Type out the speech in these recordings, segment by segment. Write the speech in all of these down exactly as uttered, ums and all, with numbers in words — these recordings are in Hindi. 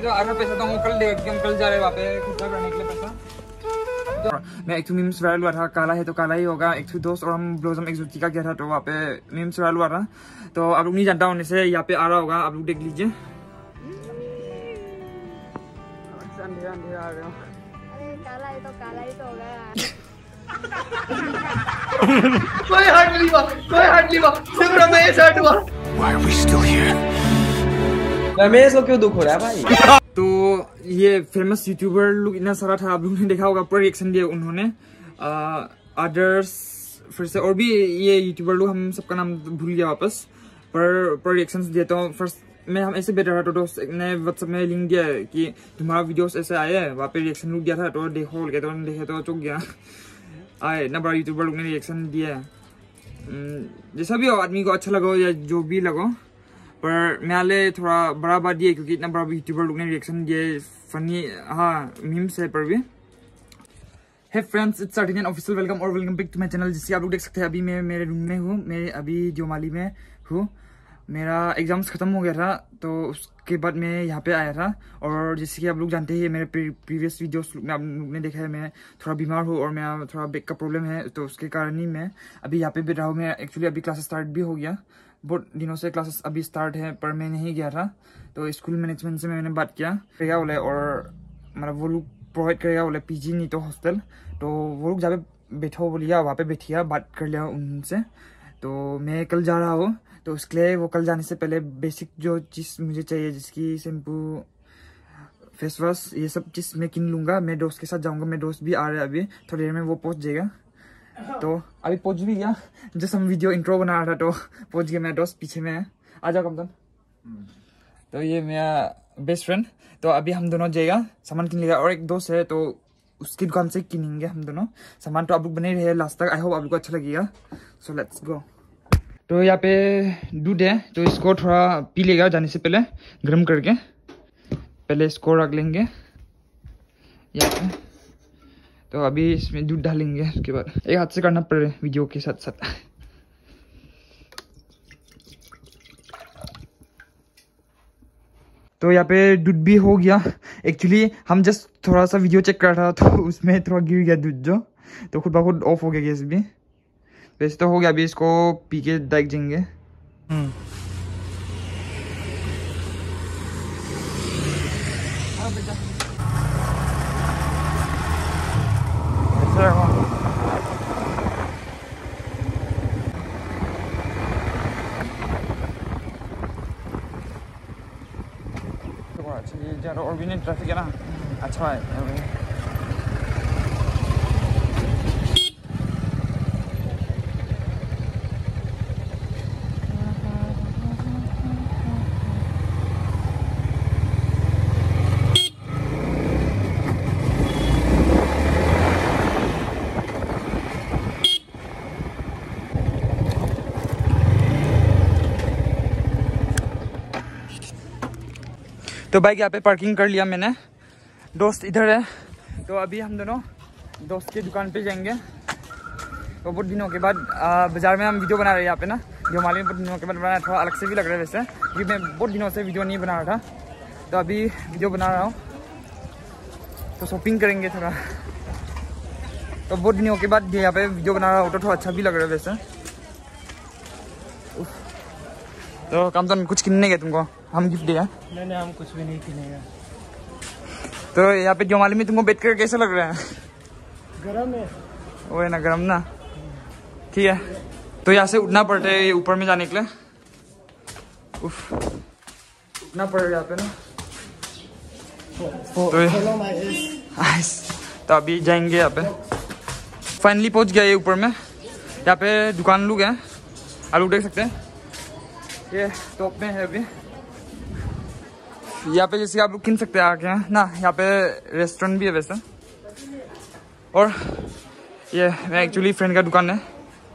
तो आधा पैसा तो हम कल देगा क्योंकि हम कल जा रहे हैं वहाँ पे खर्चा करने के लिए पैसा। तो मैं एक तो मीम्स वायरल हुआ था, काला है तो काला ही होगा। एक तो दोस्त और हम ब्लोसम एक्सोटिका गया था तो वहाँ पे मीम्स वायरल हुआ था। तो आप लोग नहीं जानता होने से यहाँ पे आ रहा होगा, आप लोग देख लीजिए। अंधेरा अंधेरा आ रहा हूँ। अरे काला है तो काला ही तो होगा। कोई हट नहीं हुआ, कोई हट नहीं हुआ, सिर्फ रमेश हट हुआ। Why are we still here? Ramesh को क्यों दुख हो रहा है भाई? तो ये फेमस यूट्यूबर लोग इतना सारा था, आप लोगों ने देखा होगा, पूरा रिएक्शन दिया उन्होंने। अदर्स फिर से और भी ये यूट्यूबर लोग, हम सबका नाम भूल गया वापस, पर पर रिएक्शंस दिए। तो फर्स्ट में हम ऐसे बैठा था तो दोस्त ने व्हाट्सएप में लिंक दिया है कि तुम्हारा वीडियोस ऐसे आए हैं, वहाँ पे रिएक्शन लोग दिया था तो देखो बोल के, तो देखे तो चुक गया। आए इतना बड़ा यूट्यूबर लोग ने रिएक्शन दिया है। जैसा भी हो, आदमी को अच्छा लगा या जो भी लगा, पर मैं थोड़ा बड़ा बात दिया क्योंकि इतना बड़ा यूट्यूबर लोग ने रिएक्शन दिया, फनी हाँ मीम्स है पर भी। Hey friends, it's Artinian official, welcome और welcome back to my channel. जिससे आप लोग देख सकते हैं अभी मैं मेरे रूम में हूँ, मैं अभी जोमाली में हूँ। मेरा एग्जाम्स खत्म हो गया था तो उसके बाद मैं यहाँ पे आया था। और जैसे कि आप लोग जानते हैं मेरे प्रीवियस वीडियोस में आप लोग ने देखा है, मैं थोड़ा बीमार हूँ और मैं थोड़ा बैक का प्रॉब्लम है, तो उसके कारण ही मैं अभी यहाँ पे बैठ रहा हूँ। मैं एक्चुअली अभी क्लासेस स्टार्ट भी हो गया, बहुत दिनों से क्लासेस अभी स्टार्ट है पर मैं नहीं गया था। तो स्कूल मैनेजमेंट से मैंने बात किया करेगा बोले, और मतलब वो लोग प्रोवाइड करेगा बोले पीजी नहीं तो हॉस्टल। तो वो लोग जहाँ पे बैठो बोलिया वहाँ पे बैठिया, बात कर लिया उनसे। तो मैं कल जा रहा हूँ, तो उसके लिए वो कल जाने से पहले बेसिक जो चीज़ मुझे चाहिए, जिसकी शैम्पू, फेस वॉश, ये सब चीज़ मैं किन लूँगा। मैं दोस्त के साथ जाऊँगा, मेरे दोस्त भी आ रहे हैं अभी थोड़ी देर में, वो पहुँच जाएगा। तो अभी पहुँच भी गया, जैसे हम वीडियो इंट्रो बना रहा था तो पहुँच गया। मेरा दोस्त पीछे में है, आ जाओ कमतन। तो ये मेरा बेस्ट फ्रेंड, तो अभी हम दोनों जाएगा सामान किन लेगा। और एक दोस्त है तो उसकी दुकान से किनेंगे हम दोनों सामान। तो आप लोग बने रहे लास्ट तक, आई होप आप लोग को अच्छा लगेगा। So let's go. तो यहाँ पे दूध है तो इसको थोड़ा पी लेगा जाने से पहले, गर्म करके पहले इसको रख लेंगे यहाँ पे। तो अभी इसमें दूध डालेंगे, उसके बाद एक हाथ से करना पड़े वीडियो के साथ साथ। तो यहाँ पे दूध भी हो गया। एक्चुअली हम जस्ट थोड़ा सा वीडियो चेक कर रहा था तो उसमें थोड़ा गिर गया दूध जो, तो खुद ब खुद ऑफ हो गया गैस भी। वैसे तो हो गया, अभी इसको पी के डाइक जाएंगे। हम्म ज़्यादा और भी नहीं ट्रैफिक है ना, अच्छा है। तो बाइक यहाँ पे पार्किंग कर लिया मैंने, दोस्त इधर है। तो अभी हम दोनों दोस्त की दुकान पे जाएंगे। तो बहुत दिनों के बाद बाज़ार में हम वीडियो बना रहे हैं यहाँ पे ना, जोमाली में बहुत दिनों के बाद बनाया, थोड़ा अलग से भी लग रहा है वैसे, क्योंकि मैं बहुत दिनों से वीडियो नहीं बना रहा था। तो अभी वीडियो बना रहा हूँ, तो शॉपिंग करेंगे थोड़ा। तो बहुत दिनों के बाद यहाँ पे वीडियो बना रहा हूँ तो थोड़ा अच्छा भी लग रहा है वैसे। तो काम तो कुछ किनने गए तुमको, हम गिफ्ट दिया। नहीं नहीं, हम कुछ भी नहीं किनेगा। तो यहाँ पे जोमाली में तुमको बैठ कर कैसा लग रहा है? गरम है वो है ना, गरम ना, ठीक है। तो यहाँ से उठना पड़ता है ऊपर में जाने के लिए, उफ उठना पड़ रहा है यहाँ पे ना। तो, तो अभी जाएंगे यहाँ पे, फाइनली पहुँच गया ये ऊपर में। यहाँ पे दुकान लोग हैं, आप लोग देख सकते हैं, ये टॉप में है अभी। यहाँ पे जैसे आप लोग किन सकते हैं आके ना, यहाँ पे रेस्टोरेंट भी है वैसे। और ये मैं एक्चुअली फ्रेंड का दुकान है,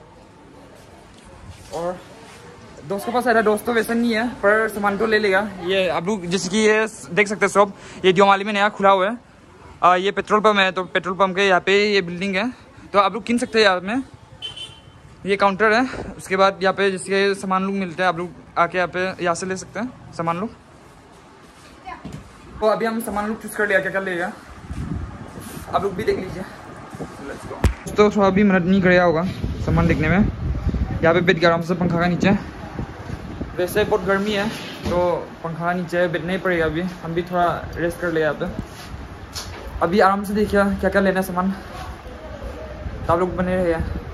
और दोस्त के पास आया था, दोस्त तो वैसे नहीं है पर सामान तो ले लेगा। ये आप लोग जैसे कि ये देख सकते हैं शॉप, ये जोमाली में नया खुला हुआ है। आ, ये पेट्रोल पंप है, तो पेट्रोल पंप के यहाँ पे ये बिल्डिंग है, तो आप लोग किन सकते हैं यहाँ में। ये काउंटर है, उसके बाद यहाँ पे जैसे सामान लोग मिलते हैं, आप लोग आके यहाँ पे यहाँ से ले सकते हैं सामान लोग। तो अभी हम सामान लोग चूज कर लिया क्या क्या लेगा, आप लोग भी देख लीजिए। तो थोड़ा भी मदद नहीं करेगा होगा सामान देखने में। यहाँ पे बैठ गया आराम से पंखा का नीचे, वैसे बहुत गर्मी है तो पंखा नीचे बैठना ही पड़ेगा। अभी हम भी थोड़ा रेस्ट कर ले यहाँ पे। अभी आराम से देखिए क्या क्या लेना है सामान, तो आप लोग बने रहे।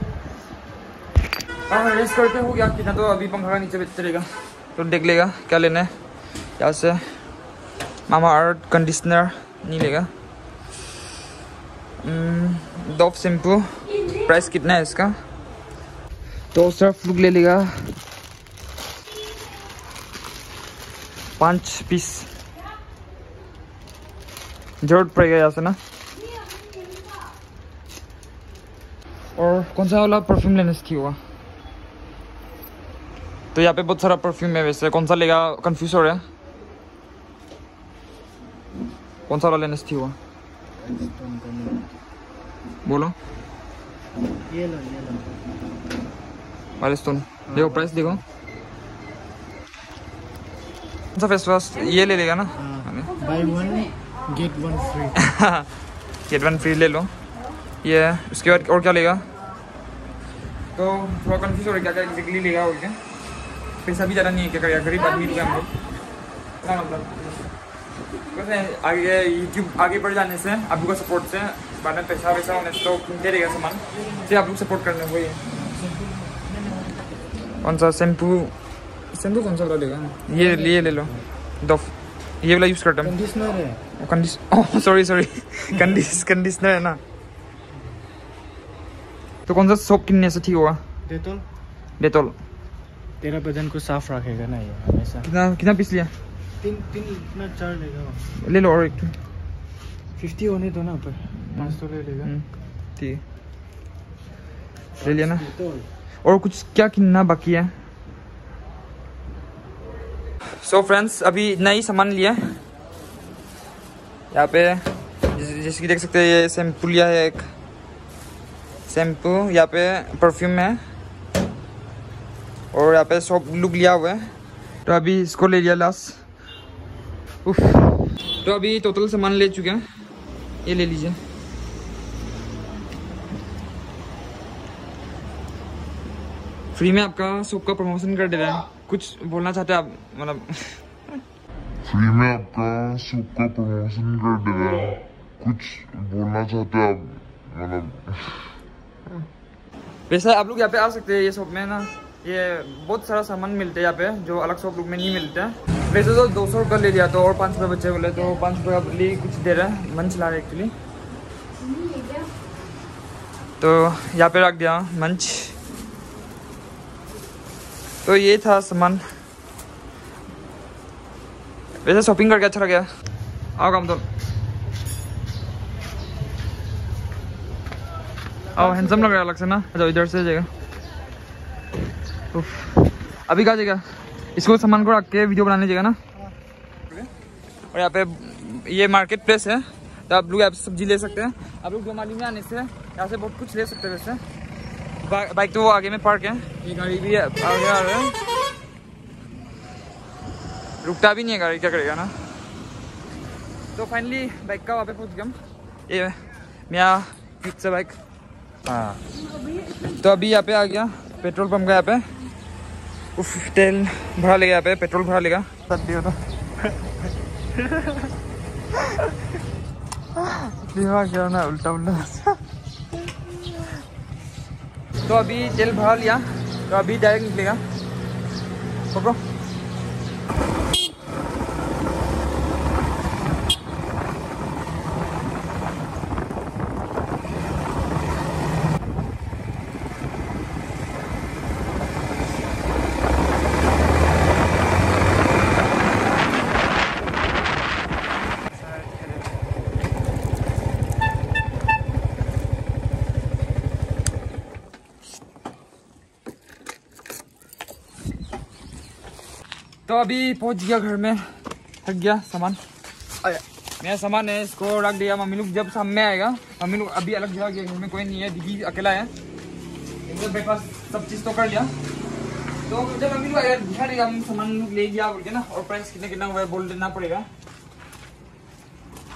हाँ रेस्ट करते हो गया कितना, तो अभी पंखा का नीचे बैठते रहेगा तो देख लेगा क्या लेना है। यहाँ से मामा अर्थ कंडीशनर नहीं लेगा, डव शैम्पू प्राइस कितना है इसका, तो सर्फ लुक ले लेगा पाँच पीस, जरूरत पड़ेगा यहाँ से ना। और कौन सा वाला परफ्यूम लेने से हुआ, तो यहाँ पे बहुत सारा परफ्यूम है, वैसे कौन सा लेगा कंफ्यूज हो रहा है। कौन सा वाला लेने से हुआ बोलो। ये लो ये लो वाइल्ड स्टोन देखो, प्राइस देखो। कौन सा फेस वॉश, ये ले लेगा ना, buy one get one free. Get one free ले लो ये। उसके बाद और क्या लेगा, तो थोड़ा कंफ्यूज हो रहा है क्या क्या एग्जैक्टली लेगा। और क्या पैसा भी ज़्यादा नहीं है, क्या करेगा, गरीब आदमी लोग हम लोग ना, मतलब आगे यूट्यूब आगे बढ़ जाने से आप लोग का सपोर्ट से बाद में पैसा वैसा होने से तो किनते रहेगा सामान, फिर आप लोग सपोर्ट करने वही है। कौन सा शैम्पू, शैम्पू कौन सा वाला लेगा, ये ये ले लो डव, ये वाला यूज़ करता हूँ। कंडीशनर है, condish oh sorry sorry condish conditioner है ना। तो कौन सा सोप किनने से ठीक होगा, डेटॉल। डेटॉल तेरा बदन को साफ रखेगा ना ये हमेशा। कितना कितना पीस लिया, तीन तीन इतना चार लेगा, ले लो और एक फिफ्टी होने दो ना, पर पाँच तो ले लेगा। ठीक है ले लिया ना। और कुछ क्या किनना बाकी है। सो so फ्रेंड्स अभी इतना ही सामान लिया यहाँ पे, जैसे कि देख सकते हैं ये शैम्पू लिया है, एक शैम्पू, यहाँ पे परफ्यूम है और यहाँ पे सोप लुक लिया हुआ है। तो अभी इसको ले लिया लास्ट। उफ, तो अभी टोटल सामान ले चुके हैं, ये ले लीजिए। फ्री में आपका सोप का प्रमोशन कर दे रहा है, कुछ बोलना चाहते हैं आप, मतलब फ्री में आपका सोप का प्रमोशन कर दे रहा है, कुछ बोलना चाहते हैं आप, मतलब वैसे आप लोग यहाँ पे आ सकते हैं। ये शॉप में ना ये बहुत सारा सामान मिलते हैं यहाँ पे जो अलग शॉप लोग में नहीं मिलते हैं। वैसे तो दो सौ रुपये ले लिया तो और पाँच रुपये बच्चे बोले तो पाँच रुपये का लिए कुछ दे रहा है, मंच ला रहा है एक्चुअली, तो यहाँ पे रख दिया मंच। तो ये था सामान, वैसे शॉपिंग करके अच्छा लगा। आओ काम तो आओ, हैंडसम लग रहा है अलग से ना। अच्छा इधर से जाएगा, अभी कहाँ जाएगा, इसको सामान को रख के वीडियो बनाने जाएगा ना। और यहाँ पे ये मार्केट प्लेस है, तो आप लोग यहाँ पे सब्जी ले सकते हैं। आप लोग डोमाली में आने से यहाँ से बहुत कुछ ले सकते हैं। वैसे बा, बाइक तो वो आगे में पार्क है, ये गाड़ी भी आगे आ रहा है, रुकता भी नहीं है गाड़ी, क्या करेगा ना। तो फाइनली बाइक का वहाँ पे पहुँच गया हम, ये मेरा फिट से बाइक। हाँ तो अभी यहाँ पे आ गया पेट्रोल पंप का, यहाँ पे उफ तेल भरा लेगा, यहाँ पे पेट्रोल भरा लेगा। तो क्या ना उल्टा उल्टा। तो अभी तेल भरा लिया, तो अभी डायरेक्ट निकलेगा पकड़ो। तो अभी पहुंच गया घर में, थक गया सामान, मेरा सामान है इसको रख दिया। मम्मी लोग जब सामने आएगा, मम्मी लोग अभी अलग जगह गया, घर में कोई नहीं है, दीदी अकेला है। ब्रेकफास्ट सब चीज़ तो कर लिया, तो जब मम्मी लोग आएगा दिखा देगा हम सामान लोग ले गया बोल के ना, और प्राइस कितना कितना हुआ है बोल देना पड़ेगा।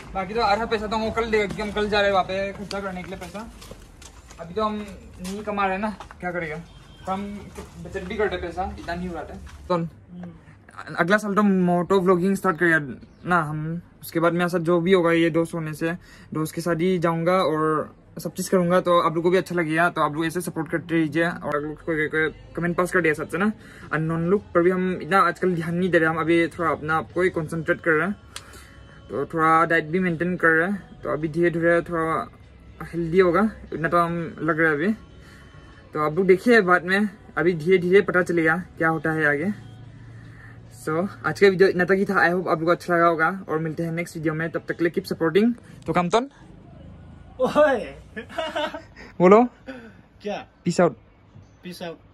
बाकी तो आधा पैसा तो हम कल देगा क्योंकि हम कल जा रहे हैं वहाँ पे खर्चा करने के लिए पैसा। अभी तो हम नहीं कमा रहे ना, क्या करेगा, तो हम बचत भी करते पैसा, इतना नहीं हो रहा था। तो अगला साल तो मोटो व्लॉगिंग स्टार्ट करेगा ना हम। उसके बाद मेरे साथ जो भी होगा ये दोस्त होने से दोस्त के साथ ही जाऊंगा और सब चीज़ करूंगा, तो आप लोग को भी अच्छा लगेगा। तो आप लोग ऐसे सपोर्ट करते रहिए और आप लोग कोई कोई कमेंट पास कर दिया साथ से ना। अननोन लोग पर भी हम इतना आजकल ध्यान नहीं दे रहे, हम अभी थोड़ा अपना आपको ही कॉन्सेंट्रेट कर रहे हैं, तो थोड़ा डाइट भी मेंटेन कर रहे हैं। तो अभी धीरे धीरे थोड़ा हेल्दी होगा, इतना तो हम लग रहा है अभी। तो आप लोग देखिए बाद में, अभी धीरे धीरे पता चलेगा क्या होता है आगे। सो so, आज का वीडियो इतना तक ही था। आई होप आप लोग को अच्छा लगा होगा और मिलते हैं नेक्स्ट वीडियो में। तब तक के लिए कीप सपोर्टिंग। तो कामतन ओए बोलो क्या? Peace out. Peace out.